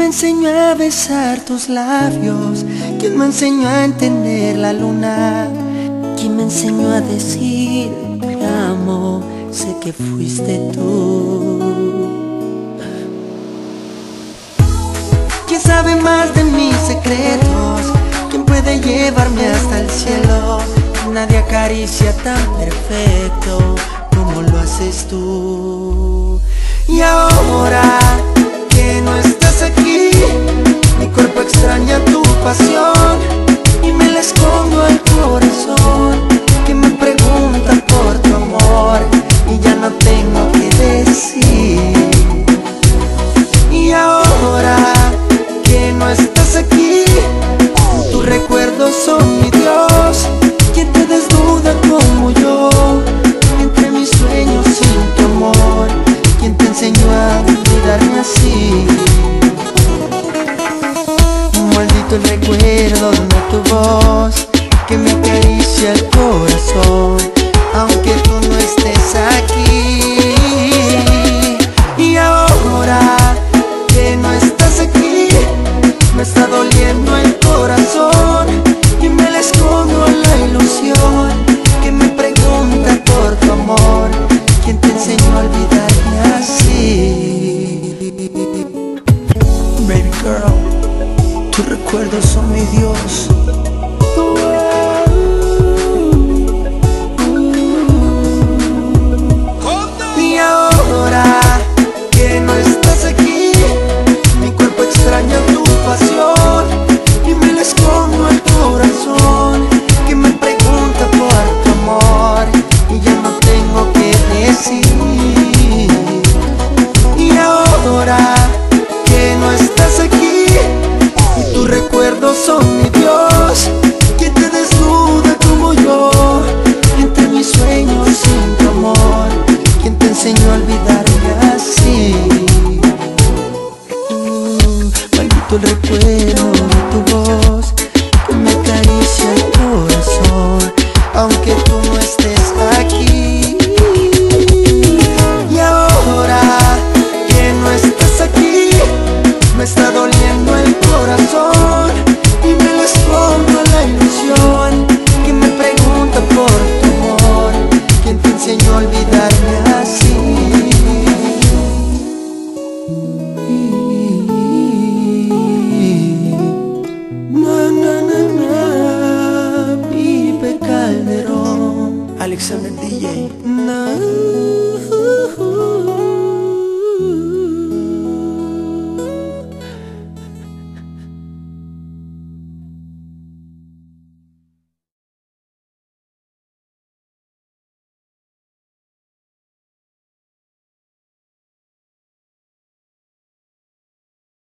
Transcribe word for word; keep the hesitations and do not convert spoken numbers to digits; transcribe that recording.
enseñó a besar tus labios? ¿Quién me enseñó a entender la luna? ¿Quién me enseñó a decir te amo? Sé que fuiste tú. ¿Quién sabe más de mis secretos? ¿Quién puede llevarme hasta el cielo? Nadie acaricia tan perfecto como lo haces tú. Y ahora que no estás aquí, mi cuerpo extraña tu pasión y me la escondo al corazón que me pregunta por tu amor y ya no tengo que decir. Y ahora que no estás aquí, tus recuerdos son mi Dios. ¿Quién te desnuda como yo entre mis sueños sin tu amor? ¿Quién te enseñó a cuidarme así? Maldito el recuerdo de tu voz que me acaricia el corazón, aunque tú no estés aquí. Y ahora que no estás aquí, me está doliendo el corazón y me la escondo a la ilusión que me pregunta por tu amor. ¿Quién te enseñó a olvidarme así? Baby girl, tus recuerdos son mi Dios. Y ahora que no estás aquí, mi cuerpo extraña tu pasión y me la escondo al corazón que me pregunta por tu amor y ya no tengo que decir. Y ahora que no estás aquí y tus recuerdos son mi Dios, ¿quién te desnuda como yo entre mis sueños sin tu amor? ¿Quién te enseñó a olvidarme así? Mm, maldito el recuerdo de tu voz que me acaricia el corazón, aunque tú no estés aquí. Y ahora que no estás aquí, me está doliendo el corazón y me la escondo a la ilusión que me pregunta por tu amor. ¿Quién te enseñó a olvidarme así? Na na na na, Pipe Calderón, Alexander D J.